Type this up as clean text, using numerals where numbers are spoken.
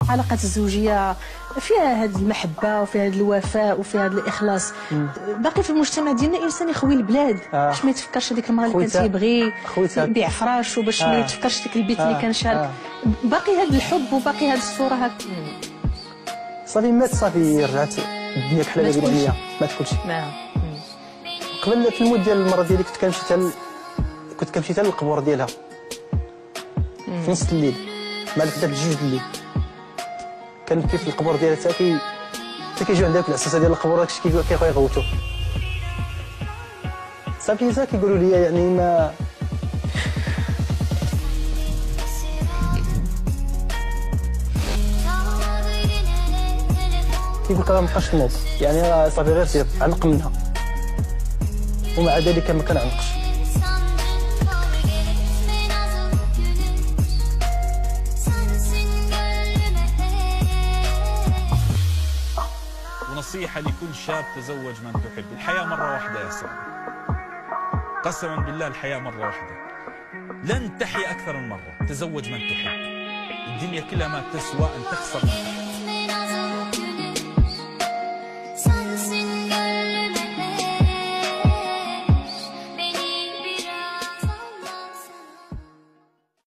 العلاقات الزوجيه فيها هذه المحبه وفيها هذا الوفاء وفيها هذا الاخلاص. باقي في المجتمع ديالنا الانسان يخوي البلاد باش ما يتفكرش هذيك المراه اللي كان تيبغي يبيع فراش وباش ما يتفكرش ديك البيت اللي كان شارك. باقي هذا الحب وباقي هذه الصوره هكا. صافي مات، صافي رجعت الدنيا كحله بين عليا، مات كلشي. قبل في الموت ديال المراه ديالي كنت كنمشي حتى للقبور ديالها في نص الليل مع حتى بجوج الليل، كنبكي في القبور ديالها حتى كيجيو عندها العساسه ديال القبور داكشي كيبقاو يغوتوا. صافي حتى كيقولوا لي يعني ما كيقول لك راه مابقاش تنوض، يعني راه صافي غير سير عنق منها، ومع ذلك ما كنعنقش. ونصيحة لكل شاب تزوج من تحب. الحياة مرة واحدة يا صاحبي، قسما بالله الحياة مرة واحدة، لن تحيا أكثر من مرة. تزوج من تحب، الدنيا كلها ما تسوى أن تخسر من تحب.